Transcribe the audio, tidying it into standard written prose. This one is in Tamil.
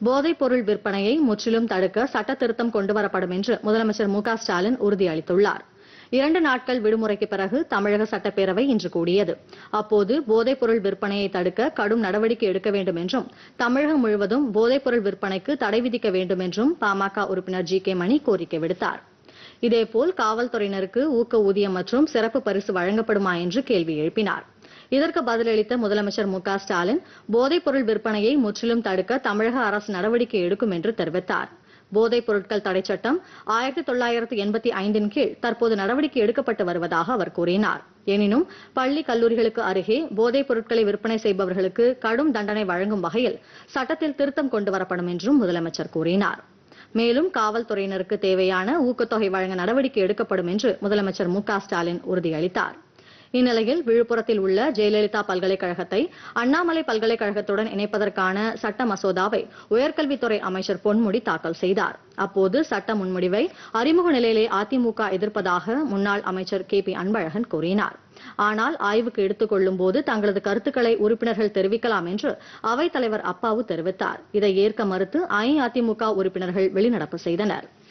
போதைப் பொருள் விற்பனையை முற்றிலும் தடுக்க சட்ட திருத்தம் கொண்டுவரப்படும் என்று முதலமைச்சர் மு க ஸ்டாலின் உறுதியளித்துள்ளார். 2 நாட்கள் விடுமுறைக்கு பிறகு தமிழக சட்டப்பேரவை இன்று கூடியது. அப்போது போதைப் பொருள் விற்பனையை தடுக்க கடும் நடவடிக்கை எடுக்க வேண்டும் என்றும், தமிழகம் முழுவதும் போதைப் பொருள் விற்பனைக்கு தடை விதிக்க வேண்டும் என்றும் பாமக உறுப்பினர் ஜி.கே. மணி கோரிக்கை விடுத்தார். இதேபோல் காவல்துறையினருக்கு ஊக்க ஊதியம் மற்றும் சிறப்பு பரிசு வழங்கப்படுமா என்று கேள்வி எழுப்பினார். இதற்கு பதிலளித்த முதலமைச்சர் மு க ஸ்டாலின், போதைப் பொருள் விற்பனையை முற்றிலும் தடுக்க தமிழக அரசு நடவடிக்கை எடுக்கும் என்று தெரிவித்தார். போதைப் பொருட்கள் தடை சட்டம் 1985 கீழ் தற்போது நடவடிக்கை எடுக்கப்பட்டு வருவதாக அவர் கூறினார். எனினும் பள்ளி கல்லூரிகளுக்கு அருகே போதைப் பொருட்களை விற்பனை செய்பவர்களுக்கு கடும் தண்டனை வழங்கும் வகையில் சட்டத்தில் திருத்தம் கொண்டுவரப்படும் என்றும் முதலமைச்சர் கூறினார். மேலும் காவல்துறையினருக்கு தேவையான ஊக்கத்தொகை வழங்க நடவடிக்கை எடுக்கப்படும் என்று முதலமைச்சர் மு க ஸ்டாலின் உறுதியளித்தார். இந்நிலையில் விழுப்புரத்தில் உள்ள ஜெயலலிதா பல்கலைக்கழகத்தை அண்ணாமலை பல்கலைக்கழகத்துடன் இணைப்பதற்கான சட்ட மசோதாவை உயர்கல்வித்துறை அமைச்சர் பொன்முடி தாக்கல் செய்தார். அப்போது சட்ட முன்வடிவை அறிமுக நிலையிலே அதிமுக எதிர்ப்பதாக முன்னாள் அமைச்சர் கே.பி. அன்பழகன் கூறினார். ஆனால் ஆய்வுக்கு எடுத்துக் கொள்ளும் போது தங்களது கருத்துக்களை உறுப்பினர்கள் தெரிவிக்கலாம் என்று அவைத் தலைவர் அப்பாவு தெரிவித்தார். இதை ஏற்க மறுத்து அஇஅதிமுக உறுப்பினர்கள் வெளிநடப்பு செய்தனர்.